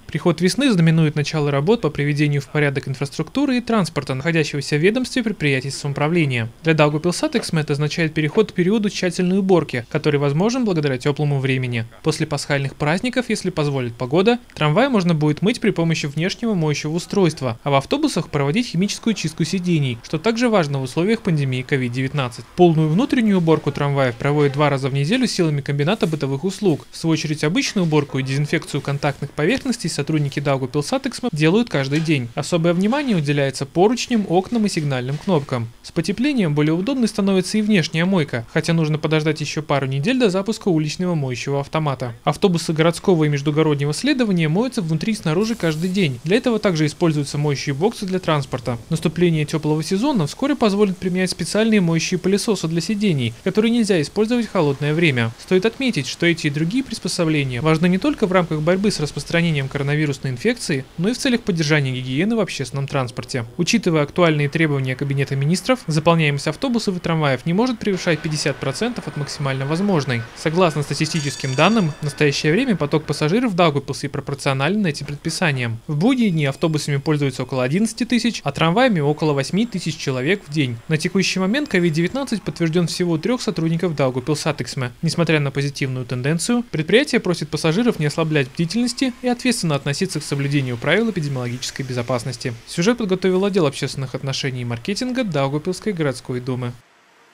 Приход весны знаменует начало работ по приведению в порядок инфраструктуры и транспорта, находящегося в ведомстве предприятий самоуправления. Для Daugavpils-Satyksme это означает переход к периоду тщательной уборки, который возможен благодаря теплому времени. После пасхальных праздников, если позволит погода, трамвай можно будет мыть при помощи внешнего моющего устройства, а в автобусах проводить химическую чистку сидений, что также важно в условиях пандемии COVID-19. Полную внутреннюю уборку трамваев проводят 2 раза в неделю силами комбината бытовых услуг. В свою очередь обычную уборку и дезинфекцию контактных поверхностей сотрудники Daugavpils-Satyksme делают каждый день. Особое внимание уделяется поручням, окнам и сигнальным кнопкам. С потеплением более удобной становится и внешняя мойка, хотя нужно подождать еще пару недель до запуска уличного моющего автомата. Автобусы городского и междугороднего следования моются внутри и снаружи каждый день. Для этого также используются моющие боксы для транспорта. Наступление теплого сезона вскоре позволит применять специальные моющие пылесосы для сидений, которые нельзя использовать в холодное время. Стоит отметить, что эти и другие приспособления важны не только в рамках борьбы с распространением коронавирусной инфекции, но и в целях поддержания гигиены в общественном транспорте. Учитывая актуальные требования Кабинета министров, заполняемость автобусов и трамваев не может превышать 50% от максимально возможной. Согласно статистическим данным, в настоящее время поток пассажиров в Даугавпилсе пропорционален этим предписаниям. В будние дни автобусами пользуются около 11 тысяч, а трамваями около 8 тысяч человек в день. На текущий момент COVID-19 подтвержден всего у 3 сотрудников Daugavpils-Satyksme. Несмотря на позитивную тенденцию, предприятие просит пассажиров не ослаблять бдительности и ответственно относиться к соблюдению правил эпидемиологической безопасности. Сюжет подготовил отдел общественных отношений и маркетинга Даугавпилской городской думы.